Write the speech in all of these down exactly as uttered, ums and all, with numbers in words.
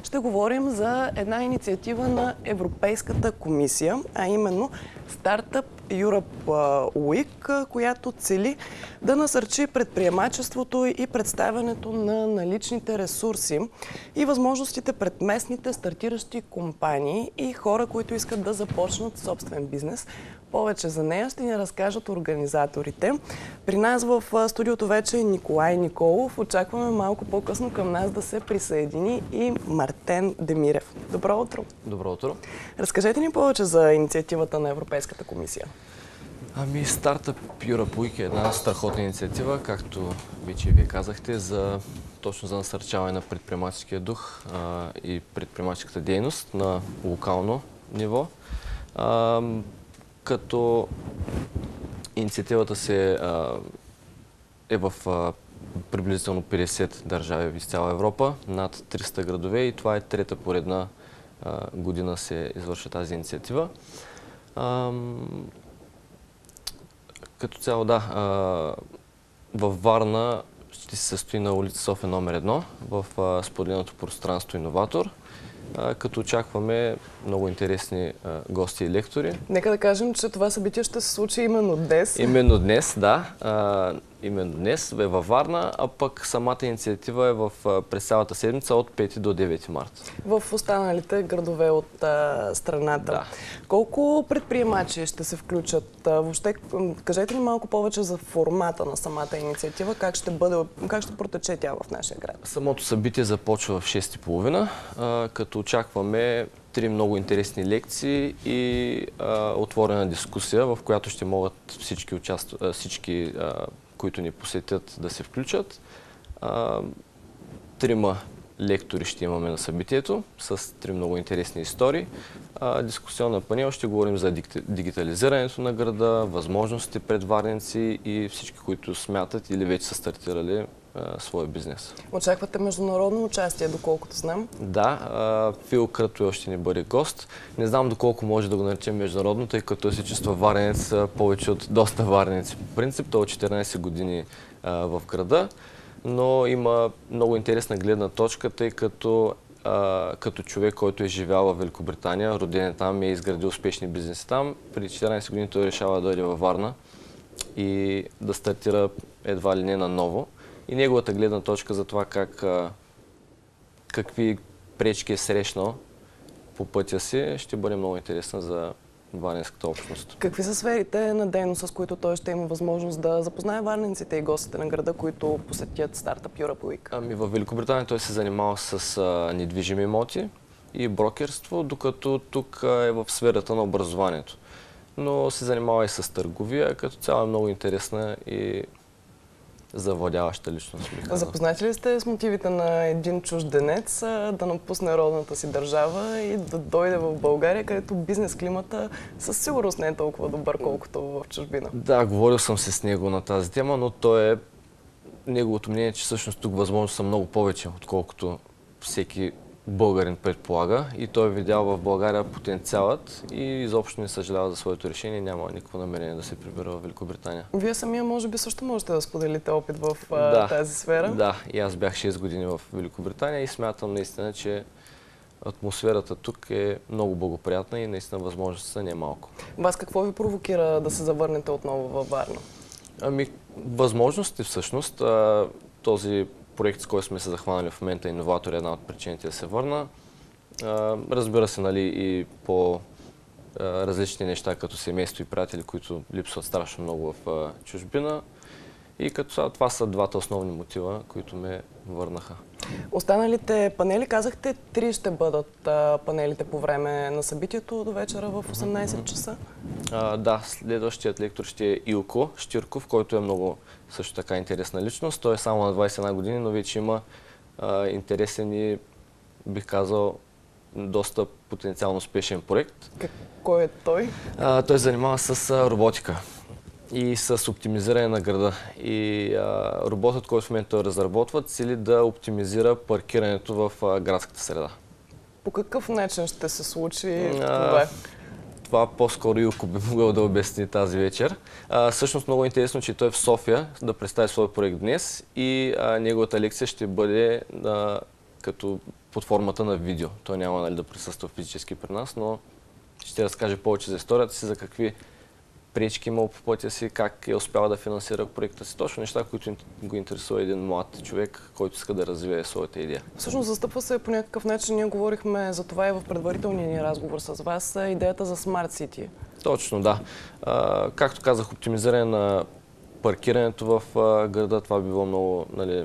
ще говорим за една инициатива на Европейската комисия, а именно Startup Europe Week, която цели да насърчи предприемачеството и представянето на наличните ресурси и възможностите пред местните стартиращи компании и хора, които искат да започнат собствен бизнес. Повече за нея ще ни разкажат организаторите. При нас в студиото вече е Николай Николов. Очакваме малко по-късно към нас да се присъедини и Мартен Демирев. Добро утро! Добро утро! Разкажете ни повече за инициативата на Европейската комисия. Ами, Startup Europe Week е една страхотна инициатива, както вече вие казахте, за, точно за насърчаване на предприемаческия дух а, и предприемаческата дейност на локално ниво. А, като инициативата се а, е в а, приблизително петдесет държави из цяла Европа, над триста градове, и това е трета поредна а, година се извършва тази инициатива. А, като цяло, да, а, във Варна ще се състои на улица София номер едно, в а, споделеното пространство Иноватор, а, като очакваме много интересни а, гости и лектори. Нека да кажем, че това събитие ще се случи именно днес. Именно днес, да. А, именно днес е във Варна, а пък самата инициатива е в, през цялата седмица от пети до девети март. В останалите градове от а, страната. Да. Колко предприемачи ще се включат? А, въобще, кажете ни малко повече за формата на самата инициатива, как ще бъде, как ще протече тя в нашия град? Самото събитие започва в шест и половина, а, като очакваме три много интересни лекции и а, отворена дискусия, в която ще могат всички, участв... всички а, които ни посетят, да се включат. А, трима лектори ще имаме на събитието с три много интересни истории. А, дискусионна панел ще говорим за дигитализирането на града, възможностите пред варненци и всички, които смятат или вече са стартирали а, своя бизнес. Очаквате международно участие, доколкото знам? Да, а, Фил Крътойл ще ни бъде гост. Не знам доколко може да го наречем международно, тъй като той се чувства варненец повече от доста варненци. По принцип, той е четиринайсет години а, в града, но има много интересна гледна точка, тъй като а, като човек, който е живял в Великобритания, роден е там и е изградил успешни бизнеси там, преди четиринайсет години той решава да дойде във Варна и да стартира едва ли не наново. И неговата гледна точка за това как, а, какви пречки е срещнал по пътя си, ще бъде много интересна за варненската общност. Какви са сферите на дейност, с които той ще има възможност да запознае варненците и гостите на града, които посетят Startup Europe Week? Ами, в Великобритания той се занимава с а, недвижими имоти и брокерство, докато тук а, е в сферата на образованието. Но се занимава и с търговия, като цяло е много интересна и завладяваща личност. Запознати ли сте с мотивите на един чужденец да напусне родната си държава и да дойде в България, където бизнес климата със сигурност не е толкова добър, колкото в чужбина? Да, говорил съм се с него на тази тема, но той е... Неговото мнение е, че всъщност тук възможно са много повече, отколкото всеки българин предполага, и той е видял в България потенциалът и изобщо не съжалява за своето решение, няма никакво намерение да се прибира в Великобритания. Вие самия може би също можете да споделите опит в да, тази сфера. Да, и аз бях шест години в Великобритания и смятам наистина, че атмосферата тук е много благоприятна и наистина възможността не е малко. Вас какво ви провокира да се завърнете отново във Варна? Ами, възможности всъщност. Този проект, с който сме се захванали в момента, Иноватор, е една от причините да се върна. Разбира се, нали, и по различни неща, като семейство и приятели, които липсват страшно много в чужбина. И като това са двата основни мотива, които ме върнаха. Останалите панели, казахте, три ще бъдат а, панелите по време на събитието до вечера в осемнайсет часа? А, да, следващият лектор ще е Илко Щирков, който е много също така интересна личност. Той е само на двайсет и една години, но вече има а, интересен и, бих казал, доста потенциално успешен проект. Как, кой е той? А, той занимава с а, роботика и с оптимизиране на града. И а, роботът, който в момента той разработва, цели да оптимизира паркирането в а, градската среда. По какъв начин ще се случи а, това? Това по-скоро Илко би могъл да обясни тази вечер. А, всъщност много интересно, че той е в София да представи свой проект днес и а, неговата лекция ще бъде на като под формата на видео. Той няма, нали, да присъства физически при нас, но ще разкаже повече за историята си, за какви пречки имал по пътя си, как е успял да финансира проекта си. Точно неща, които го интересува един млад човек, който иска да развие своята идея. Всъщност застъпва се по някакъв начин. Ние говорихме за това и в предварителния ни разговор с вас, идеята за Smart City. Точно, да. А, както казах, оптимизиране на паркирането в а, града, това би било много, нали,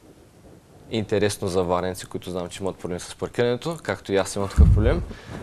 интересно за варненци, които знам, че имат проблем с паркирането, както и аз имам такъв проблем.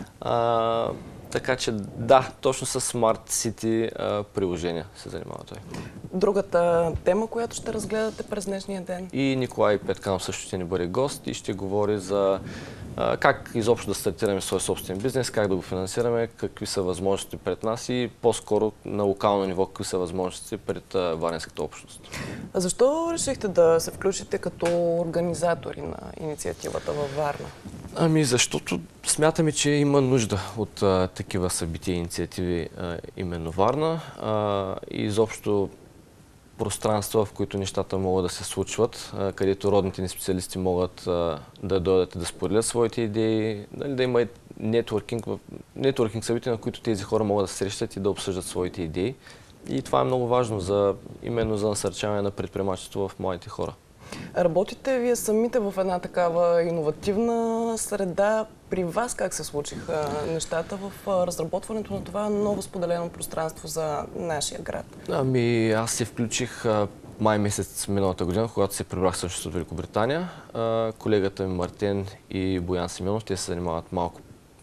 А, така че да, точно с Smart City а, приложения се занимава той. Другата тема, която ще разгледате през днешния ден? И Николай Петканов също ще ни бъде гост и ще говори за а, как изобщо да стартираме свой собствен бизнес, как да го финансираме, какви са възможности пред нас и по-скоро на локално ниво какви са възможности пред а, варненската общност. А защо решихте да се включите като организатори на инициативата във Варна? Ами защото смятаме, че има нужда от а, такива събития и инициативи а, именно Варна а, и изобщо пространства, в които нещата могат да се случват, а, където родните ни специалисти могат а, да дойдат и да споделят своите идеи, нали, да има и нетворкинг, нетворкинг събития, на които тези хора могат да се срещат и да обсъждат своите идеи. И това е много важно за, именно за насърчаване на предприемачество в младите хора. Работите вие самите в една такава иновативна среда. При вас как се случиха нещата в разработването на това ново споделено пространство за нашия град? Ами аз се включих а, май месец миналата година, когато се прибрах също от Великобритания. А, колегата ми Мартен и Боян Симеонов, те се занимават малко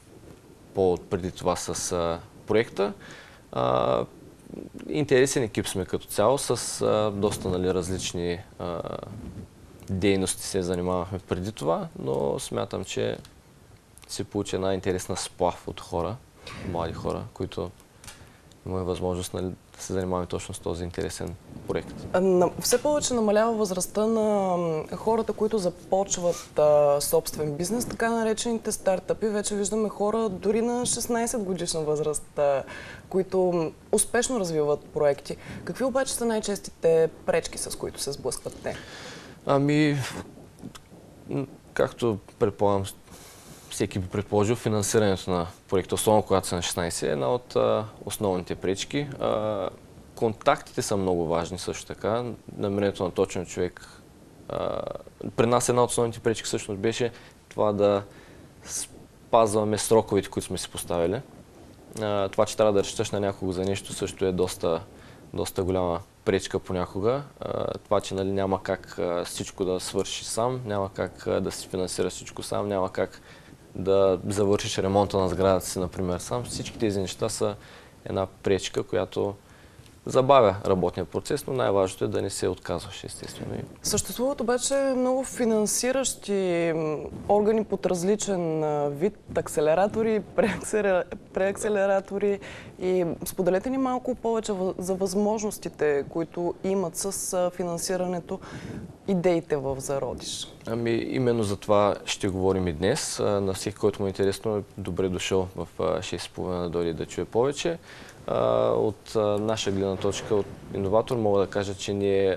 по-преди това с а, проекта. А, интересен екип сме като цяло, с а, доста, нали, различни а, дейности се занимавахме преди това, но смятам, че се получи една интересна сплав от хора, млади хора, които имаме възможност, нали, да се занимаваме точно с този интересен проект. Все повече намалява възрастта на хората, които започват а, собствен бизнес, така наречените стартъпи. Вече виждаме хора дори на шестнайсет годишна възраст, а, които успешно развиват проекти. Какви обаче са най-честите пречки, с които се сблъскват те? Ами, както предполагам, всеки би предположил, финансирането на проекта, особено когато са на шестнайсет, е една от а, основните пречки. А, контактите са много важни също така. Намерението на точен човек. А, при нас една от основните пречки всъщност беше това да спазваме сроковете, които сме си поставили. А, това, че трябва да разчиташ на някого за нещо, също е доста, доста голяма пречка понякога. А, това, че, нали, няма как а, всичко да свърши сам, няма как а, да си финансира всичко сам, няма как да завършиш ремонта на сградата си, например, сам. Всички тези неща са една пречка, която забавя работния процес, но най-важното е да не се отказваш, естествено. Съществуват обаче много финансиращи органи под различен вид, акселератори, преакселератори. И споделете ни малко повече за възможностите, които имат с финансирането идеите в зародиш. Ами именно за това ще говорим и днес. На всеки, който му е интересно, е добре дошъл в шест и половина да дойде да чуе повече. От наша гледна точка, от иноватор, мога да кажа, че ние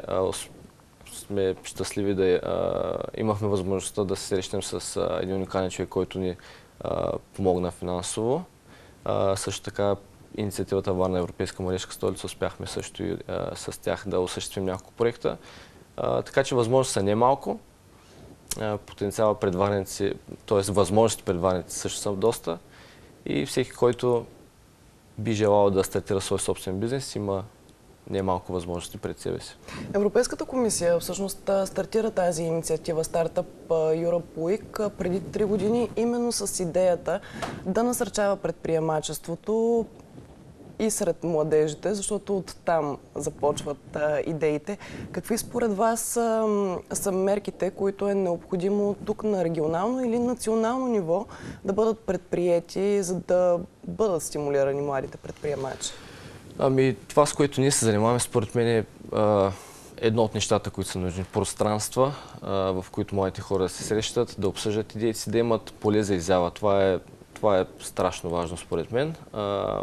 сме щастливи да имахме възможността да се срещнем с един уникален човек, който ни помогна финансово. Също така инициативата Варна Европейска младежка столица успяхме също и с тях да осъществим няколко проекта. Така че възможности са немалко. Потенциала пред варненци, т.е. възможности пред варненци също са доста. И всеки, който би желал да стартира свой собствен бизнес, има немалко възможности пред себе си. Европейската комисия всъщност стартира тази инициатива Startup Europe Week преди три години именно с идеята да насърчава предприемачеството и сред младежите, защото оттам започват а, идеите. Какви според вас а, са мерките, които е необходимо тук на регионално или национално ниво да бъдат предприети, за да бъдат стимулирани младите предприемачи? Ами това, с което ние се занимаваме, според мен е а, едно от нещата, които са нужни. Пространства, а, в които младите хора се срещат, да обсъждат идеите си, да имат поле за изява. Това е, това е страшно важно според мен. А,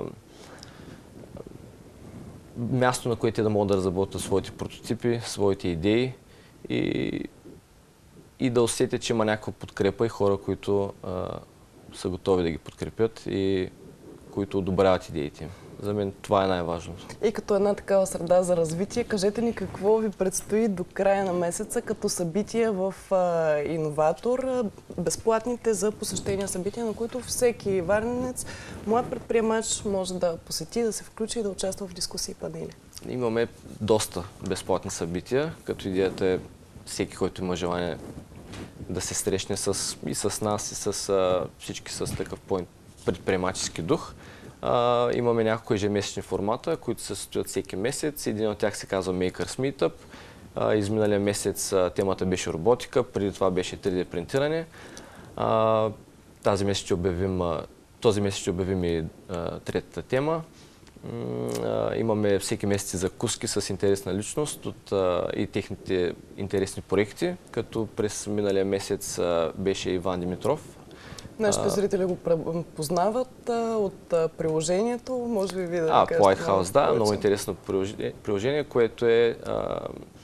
място, на което те да могат да разработят своите прототипи, своите идеи и, и да усетят, че има някаква подкрепа и хора, които а, са готови да ги подкрепят и които одобряват идеите им. За мен това е най-важното. И като една такава среда за развитие, кажете ни какво ви предстои до края на месеца като събития в а, Иноватор, безплатните за посещения събития, на които всеки варненец, млад предприемач може да посети, да се включи и да участва в дискусии и панели. Имаме доста безплатни събития, като идеята е всеки, който има желание да се срещне с, и с нас, и с а, всички с такъв по-предприемачески дух. Uh, имаме няколко ежемесечни формата, които се състоят всеки месец. Един от тях се казва Makers Meetup. Uh, изминалия месец uh, темата беше роботика, преди това беше три Д принтиране. Uh, тази месец ще обявим, uh, този месец ще обявим и uh, третата тема. Uh, имаме всеки месец закуски с интересна личност от, uh, и техните интересни проекти, като през миналия месец uh, беше Иван Димитров. Нашите зрители го познават а, от а, приложението, може ли ви да а, кажете? Lighthouse, да, много интересно приложение, приложение което е а,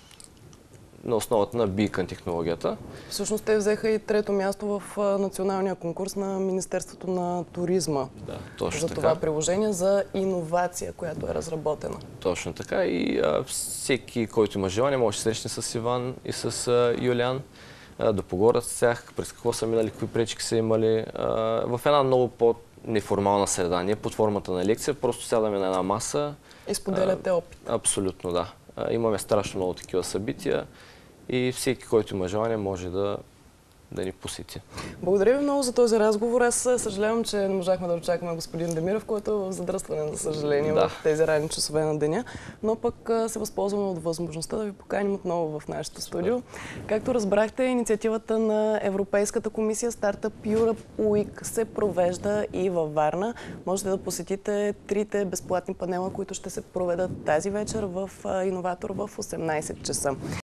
на основата на Beacon технологията. Всъщност те взеха и трето място в а, националния конкурс на Министерството на туризма. Да, точно за така. това приложение за иновация, която е разработена. Точно така и а, всеки, който има желание, може да се срещне с Иван и с а, Юлиан, да поговорят с тях, през какво са минали, какви пречки са имали, а, в една много по-неформална среда, не под формата на лекция, просто сядаме на една маса. И споделяте опит. Абсолютно, да. А, имаме страшно много такива събития и всеки, който има желание, може да, да ни посети. Благодаря ви много за този разговор. Аз съжалявам, че не можахме да очакваме господин Демиров, който е в задръстване, за съжаление, да. в тези ранни часове на деня. Но пък се възползваме от възможността да ви поканим отново в нашето студио. Както разбрахте, инициативата на Европейската комисия Startup Europe Week се провежда и във Варна. Можете да посетите трите безплатни панела, които ще се проведат тази вечер в Иноватор в осемнайсет часа.